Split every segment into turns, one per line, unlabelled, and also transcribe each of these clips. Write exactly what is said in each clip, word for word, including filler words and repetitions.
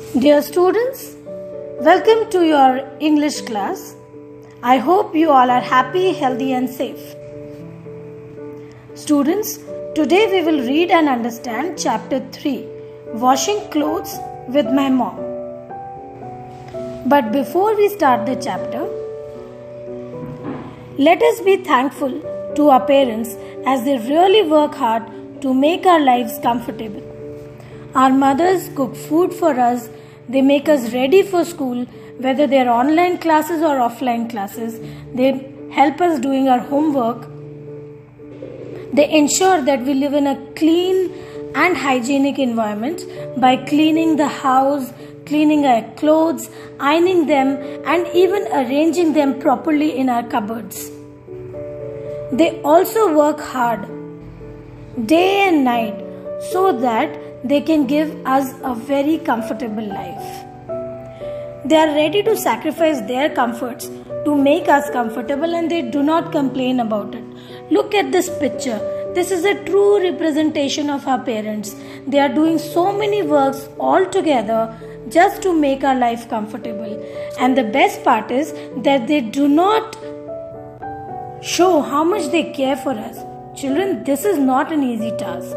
Dear students, welcome to your English class. I hope you all are happy, healthy and safe. Students, today we will read and understand chapter three, Washing Clothes with My Mom. But before we start the chapter, let us be thankful to our parents as they really work hard to make our lives comfortable. Our mothers cook food for us, they make us ready for school, whether they are online classes or offline classes. They help us doing our homework. They ensure that we live in a clean and hygienic environment by cleaning the house, cleaning our clothes, ironing them and even arranging them properly in our cupboards. They also work hard day and night so that they can give us a very comfortable life. They are ready to sacrifice their comforts to make us comfortable and they do not complain about it. Look at this picture. This is a true representation of our parents. They are doing so many works all together just to make our life comfortable. And the best part is that they do not show how much they care for us. Children, this is not an easy task.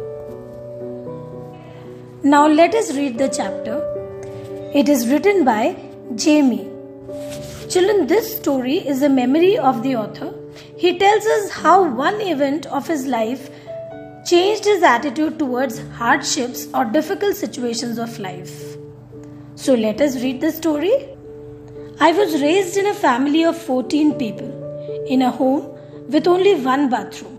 Now let us read the chapter. It is written by Jamie. Children, this story is a memory of the author. He tells us how one event of his life changed his attitude towards hardships or difficult situations of life. So let us read the story. I was raised in a family of fourteen people, in a home with only one bathroom.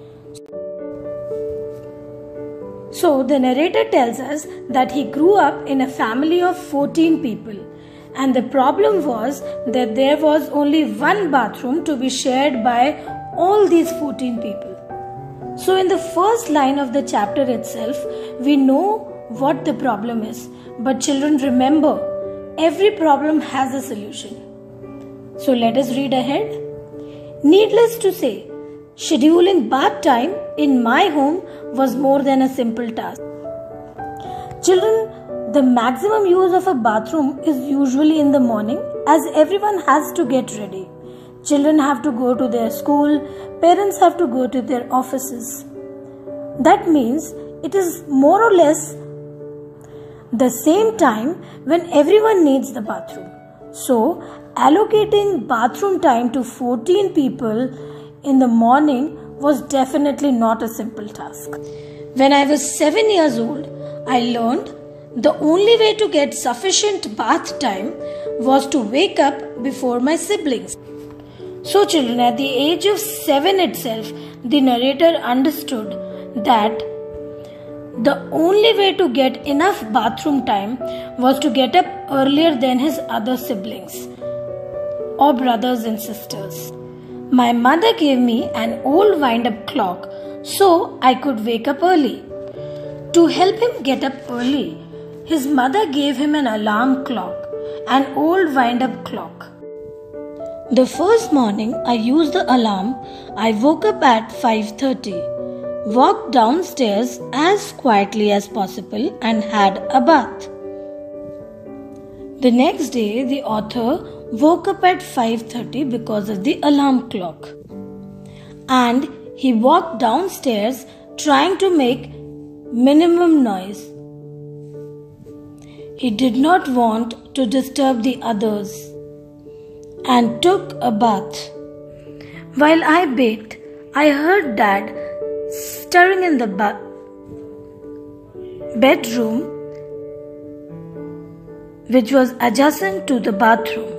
So the narrator tells us that he grew up in a family of fourteen people and the problem was that there was only one bathroom to be shared by all these fourteen people. So in the first line of the chapter itself, we know what the problem is. But children, remember, every problem has a solution. So let us read ahead. Needless to say, scheduling bath time in my home was more than a simple task. Children, the maximum use of a bathroom is usually in the morning as everyone has to get ready. Children have to go to their school, parents have to go to their offices. That means it is more or less the same time when everyone needs the bathroom. So, allocating bathroom time to fourteen people in the morning was definitely not a simple task. When I was seven years old, I learned the only way to get sufficient bath time was to wake up before my siblings. So children, at the age of seven itself, the narrator understood that the only way to get enough bathroom time was to get up earlier than his other siblings or brothers and sisters. My mother gave me an old wind-up clock so I could wake up early. To help him get up early, his mother gave him an alarm clock, an old wind-up clock. The first morning I used the alarm, I woke up at five thirty, walked downstairs as quietly as possible and had a bath. The next day, the author woke up at five thirty because of the alarm clock. And he walked downstairs trying to make minimum noise. He did not want to disturb the others and took a bath. While I bathed, I heard Dad stirring in the ba- bedroom which was adjacent to the bathroom.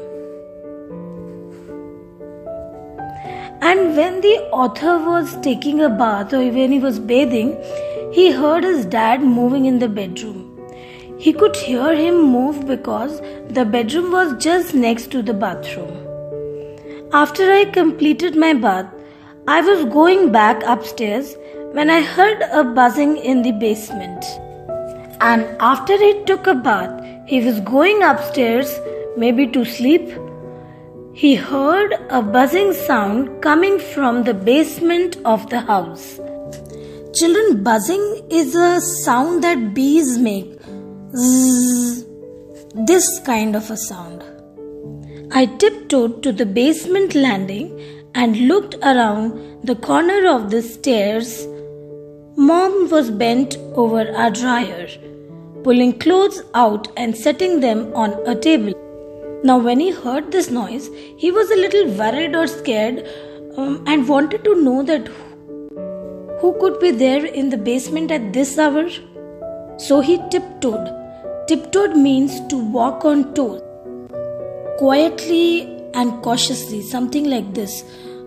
And when the author was taking a bath or when he was bathing, he heard his dad moving in the bedroom. He could hear him move because the bedroom was just next to the bathroom. After I completed my bath, I was going back upstairs when I heard a buzzing in the basement. And after he took a bath, he was going upstairs, maybe to sleep. He heard a buzzing sound coming from the basement of the house. Children, buzzing is a sound that bees make. Zzz, this kind of a sound. I tiptoed to the basement landing and looked around the corner of the stairs. Mom was bent over a dryer, pulling clothes out and setting them on a table. Now when he heard this noise, he was a little worried or scared um, and wanted to know that who could be there in the basement at this hour. So he tiptoed. Tiptoed means to walk on toes, quietly and cautiously, something like this.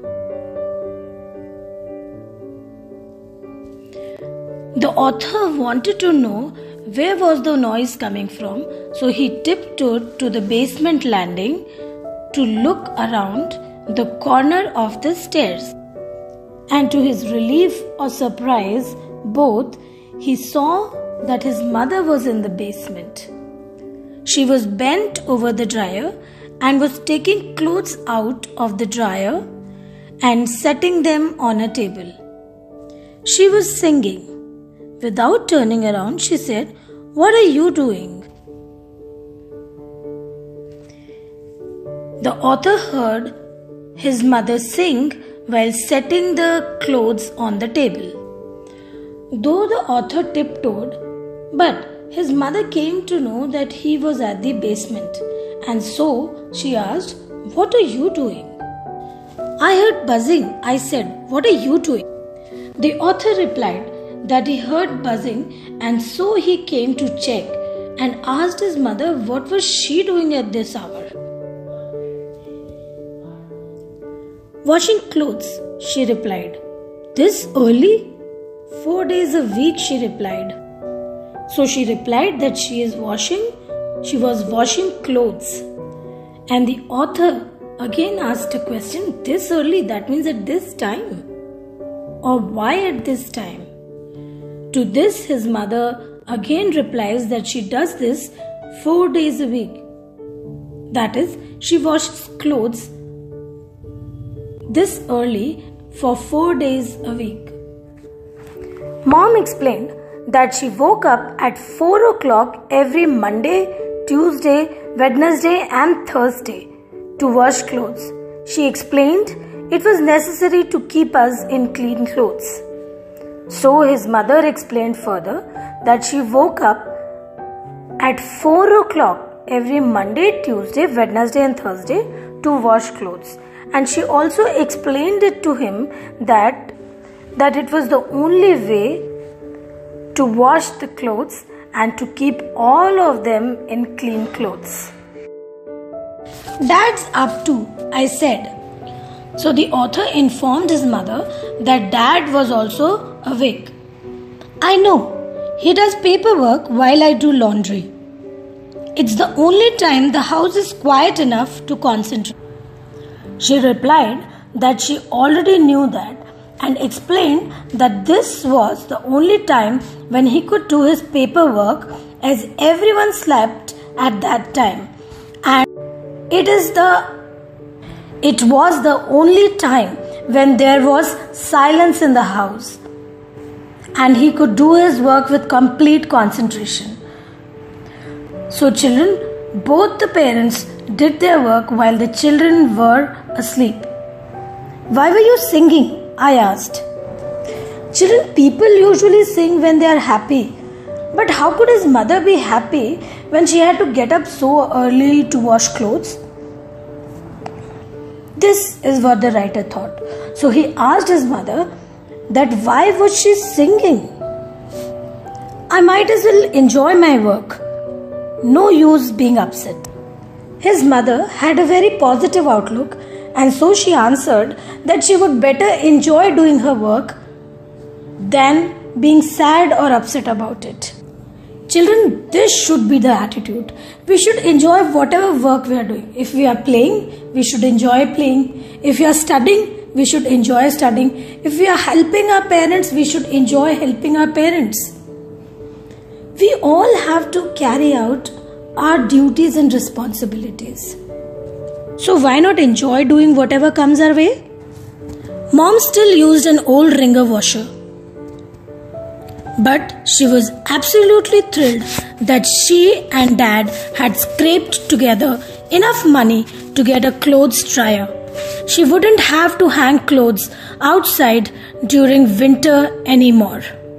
The author wanted to know where was the noise coming from, so he tiptoed to the basement landing to look around the corner of the stairs. And to his relief or surprise, both, he saw that his mother was in the basement. She was bent over the dryer and was taking clothes out of the dryer and setting them on a table. She was singing. Without turning around, she said, "What are you doing?" The author heard his mother sing while setting the clothes on the table. Though the author tiptoed, but his mother came to know that he was at the basement, and so she asked, "What are you doing?" "I heard buzzing," I said. "What are you doing?" The author replied that he heard buzzing, and so he came to check and asked his mother what was she doing at this hour. "Washing clothes," she replied. "This early?" "Four days a week," she replied. So she replied that she is washing, she was washing clothes. And the author again asked a question, "This early, that means at this time? Or why at this time?" To this, his mother again replies that she does this four days a week. That is, she washes clothes this early for four days a week. Mom explained that she woke up at four o'clock every Monday, Tuesday, Wednesday and Thursday to wash clothes. She explained it was necessary to keep us in clean clothes. So his mother explained further that she woke up at four o'clock every Monday, Tuesday, Wednesday and Thursday to wash clothes. And she also explained it to him that, that it was the only way to wash the clothes and to keep all of them in clean clothes. "Dad's up too," I said. So the author informed his mother that Dad was also awake. "I know. He does paperwork while I do laundry. It's the only time the house is quiet enough to concentrate." She replied that she already knew that and explained that this was the only time when he could do his paperwork, as everyone slept at that time, and it is the It was the only time when there was silence in the house and he could do his work with complete concentration. So children, both the parents did their work while the children were asleep. "Why were you singing?" I asked. "Children, people usually sing when they are happy. But how could his mother be happy when she had to get up so early to wash clothes?" This is what the writer thought. So he asked his mother that why was she singing? "I might as well enjoy my work. No use being upset." His mother had a very positive outlook, and so she answered that she would better enjoy doing her work than being sad or upset about it. Children, this should be the attitude. We should enjoy whatever work we are doing. If we are playing, we should enjoy playing. If we are studying, we should enjoy studying. If we are helping our parents, we should enjoy helping our parents. We all have to carry out our duties and responsibilities. So why not enjoy doing whatever comes our way? Mom still used an old wringer washer. But she was absolutely thrilled that she and Dad had scraped together enough money to get a clothes dryer. She wouldn't have to hang clothes outside during winter anymore.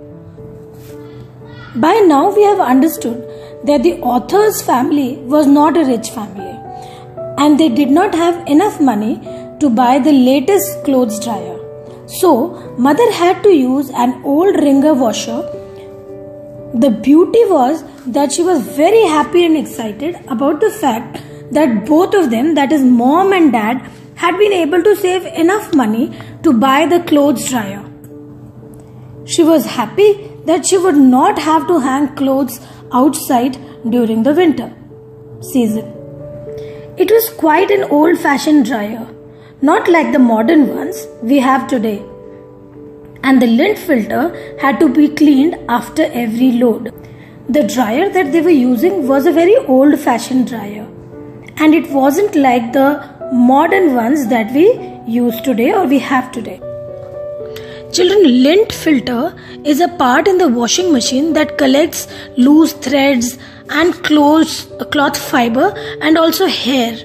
By now we have understood that the author's family was not a rich family, and they did not have enough money to buy the latest clothes dryer. So, mother had to use an old wringer washer. The beauty was that she was very happy and excited about the fact that both of them, that is mom and dad, had been able to save enough money to buy the clothes dryer. She was happy that she would not have to hang clothes outside during the winter season. It was quite an old-fashioned dryer, not like the modern ones we have today. And the lint filter had to be cleaned after every load. The dryer that they were using was a very old-fashioned dryer, and it wasn't like the modern ones that we use today or we have today. Children, lint filter is a part in the washing machine that collects loose threads and clothes, cloth fiber and also hair.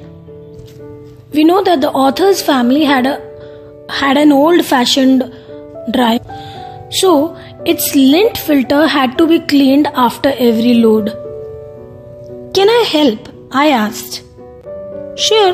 We know that the author's family had a had an old-fashioned dryer, so its lint filter had to be cleaned after every load. "Can I help?" I asked. "Sure."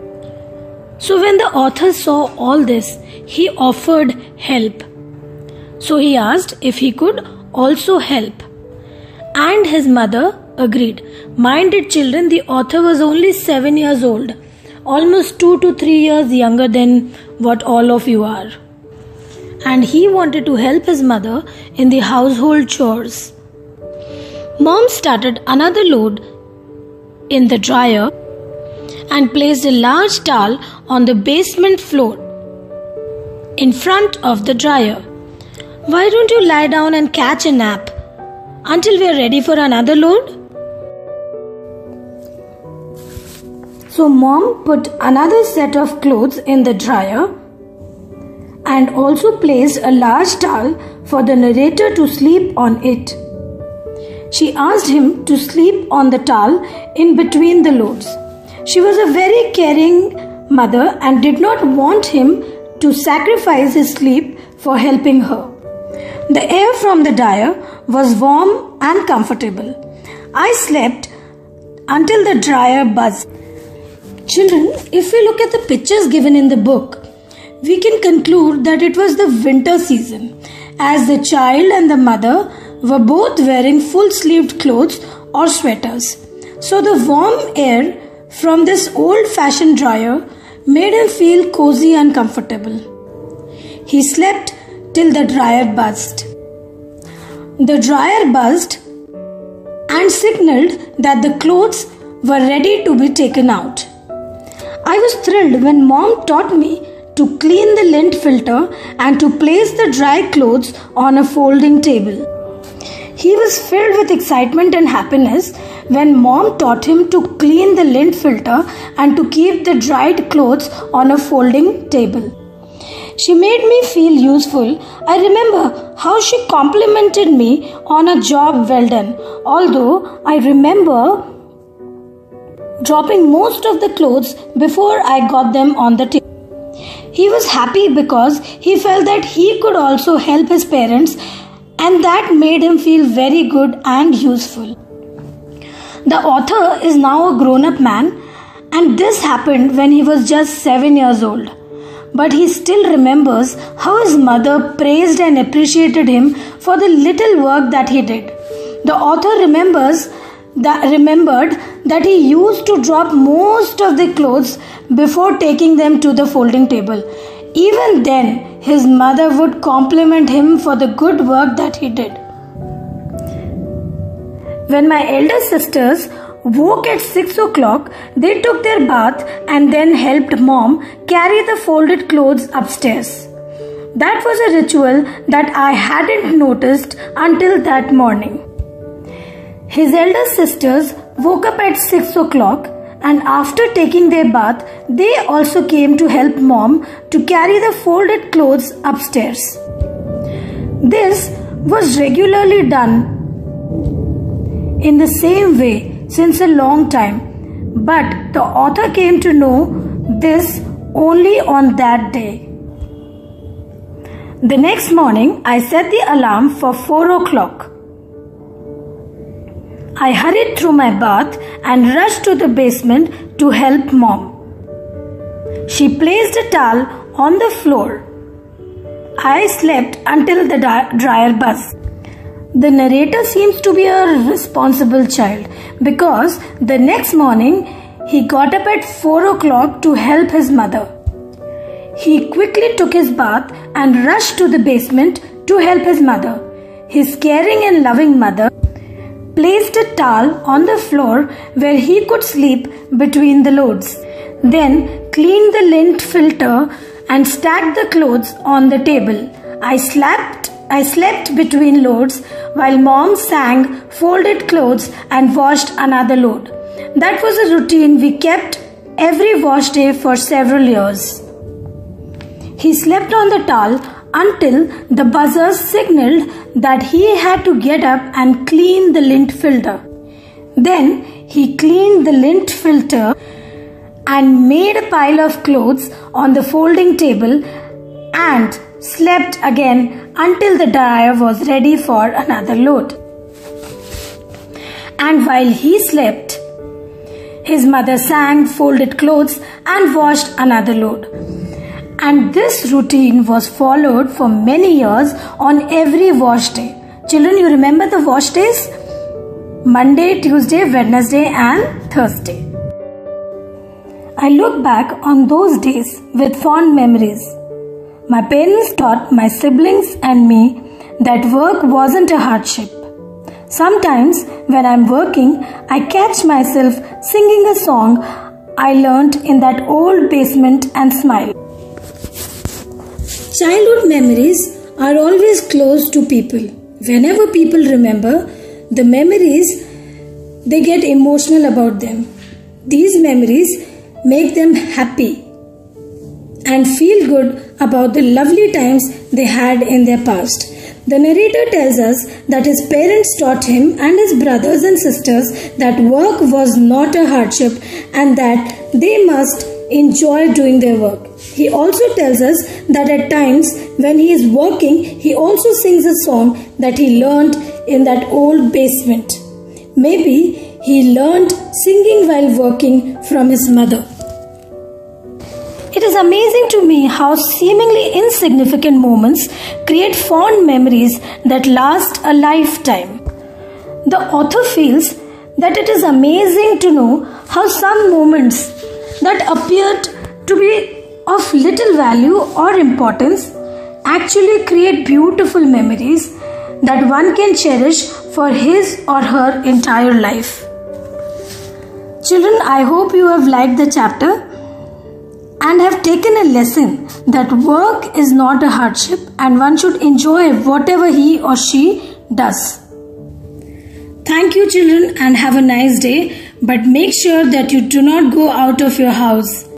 So when the author saw all this, he offered help. So he asked if he could also help. And his mother agreed. Mind it, children, the author was only seven years old, almost two to three years younger than what all of you are. And he wanted to help his mother in the household chores. Mom started another load in the dryer and placed a large towel on the basement floor in front of the dryer. "Why don't you lie down and catch a nap until we are ready for another load?" So mom put another set of clothes in the dryer and also placed a large towel for the narrator to sleep on it. She asked him to sleep on the towel in between the loads. She was a very caring mother and did not want him to sacrifice his sleep for helping her. The air from the dryer was warm and comfortable. I slept until the dryer buzzed. Children, if we look at the pictures given in the book, we can conclude that it was the winter season, as the child and the mother were both wearing full-sleeved clothes or sweaters. So the warm air from this old-fashioned dryer made him feel cozy and comfortable. He slept till the dryer buzzed. The dryer buzzed and signaled that the clothes were ready to be taken out. I was thrilled when Mom taught me to clean the lint filter and to place the dry clothes on a folding table. He was filled with excitement and happiness when Mom taught him to clean the lint filter and to keep the dried clothes on a folding table. She made me feel useful. I remember how she complimented me on a job well done, although I remember dropping most of the clothes before I got them on the table. He was happy because he felt that he could also help his parents, and that made him feel very good and useful. The author is now a grown-up man, and this happened when he was just seven years old. But he still remembers how his mother praised and appreciated him for the little work that he did. The author remembers that remembered that he used to drop most of the clothes before taking them to the folding table. Even then, his mother would compliment him for the good work that he did. When my elder sisters woke at six o'clock, they took their bath and then helped Mom carry the folded clothes upstairs. That was a ritual that I hadn't noticed until that morning. His elder sisters woke up at six o'clock, and after taking their bath, they also came to help Mom to carry the folded clothes upstairs. This was regularly done in the same way since a long time, but the author came to know this only on that day. The next morning, I set the alarm for four o'clock. I hurried through my bath and rushed to the basement to help Mom. She placed a towel on the floor. I slept until the dryer buzzed. The narrator seems to be a responsible child because the next morning he got up at four o'clock to help his mother. He quickly took his bath and rushed to the basement to help his mother. His caring and loving mother placed a towel on the floor where he could sleep between the loads. Then cleaned the lint filter and stacked the clothes on the table. I slept, I slept between loads while Mom sang, folded clothes and washed another load. That was a routine we kept every wash day for several years. He slept on the towel until the buzzer signaled that he had to get up and clean the lint filter. Then he cleaned the lint filter and made a pile of clothes on the folding table and slept again until the dryer was ready for another load. And while he slept, his mother sang, folded clothes and washed another load. And this routine was followed for many years on every wash day. Children, you remember the wash days? Monday, Tuesday, Wednesday and Thursday. I look back on those days with fond memories. My parents taught my siblings and me that work wasn't a hardship. Sometimes when I'm working, I catch myself singing a song I learnt in that old basement and smile. Childhood memories are always close to people. Whenever people remember the memories, they get emotional about them. These memories make them happy and feel good about the lovely times they had in their past. The narrator tells us that his parents taught him and his brothers and sisters that work was not a hardship and that they must enjoy doing their work. He also tells us that at times when he is working, he also sings a song that he learned in that old basement. Maybe he learned singing while working from his mother. It is amazing to me how seemingly insignificant moments create fond memories that last a lifetime. The author feels that it is amazing to know how some moments that appeared to be of little value or importance actually create beautiful memories that one can cherish for his or her entire life. Children, I hope you have liked the chapter and have taken a lesson that work is not a hardship and one should enjoy whatever he or she does. Thank you, children, and have a nice day, but make sure that you do not go out of your house.